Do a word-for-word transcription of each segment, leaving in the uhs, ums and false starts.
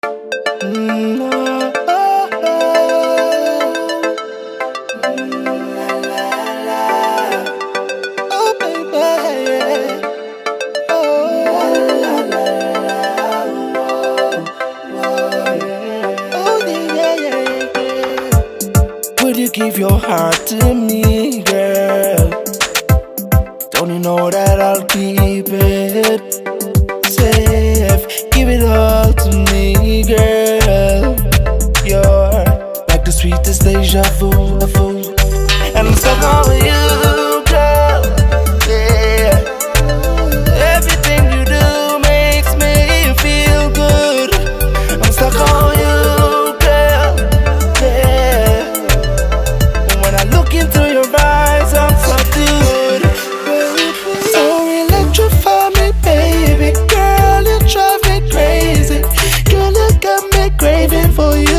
Mm, oh, oh, oh. Mm, la, la, la. Oh, baby. Oh, la, la, la. Oh, oh, yeah. Oh, yeah, yeah, yeah. Would you give your heart to me, girl? Don't you know that I'll keep it safe? Give it all to me, girl. You're like the sweetest deja vu, and I'm stuck on you, girl. Yeah. Everything you do makes me feel good. I'm stuck on you, girl. Yeah. And when I look into your eyes, I'm subdued. So electrify me, baby. Girl, you drive me crazy. Girl, you got me craving for you.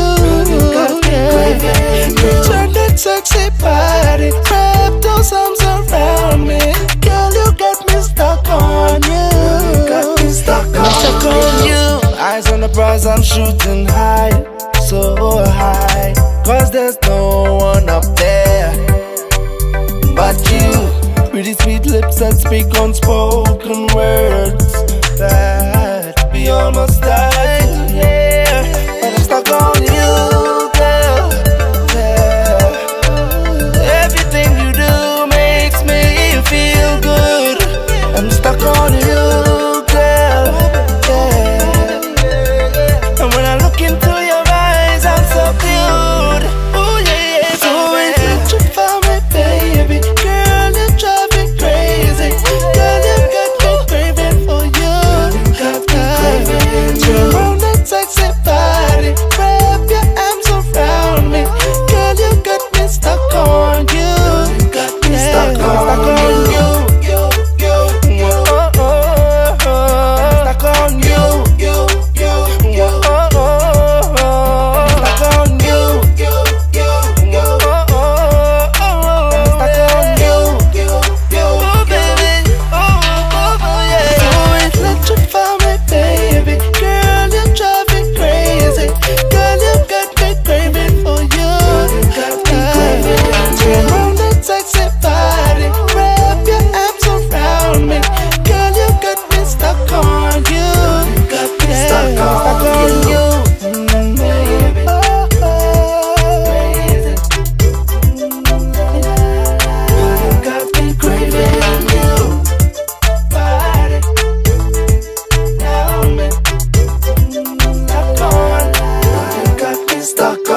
Yeah. Turn that sexy body, wrap those arms around me. Girl, you got me stuck on you. You got me stuck on, stuck on you. Eyes on the prize, I'm shooting high, so high. Cause there's no one up there but you. Pretty sweet lips that speak unspoken words that we almost died to hear. But I'm stuck on you, girl. Yeah. Everything you do makes me feel good. I'm stuck on you, girl. Yeah. And when I look into your eyes, I'm subdued. Ooh, yeah, yeah. So electrify me, baby. Girl, you drive me crazy. Girl, you got me craving for you. Turn around that sexy body, wrap your arms around me. Girl, you got me stuck on you. You got me stuck on you. Oh, oh, oh. Stuck on you. Oh, oh, oh. Stuck on you. Oh, oh, oh. Stuck on you. Oh, baby. Oh, oh, oh, yeah. So electrify me, baby. Girl, you drive me crazy. Girl, you got me craving for you. Turn around that sexy body, wrap your arms around me. Girl, you got me stuck on you. You got me stuck on you. Mm, baby. Oh, oh. Crazy. You got me craving you. Body down me. Stuck on. You got me stuck on.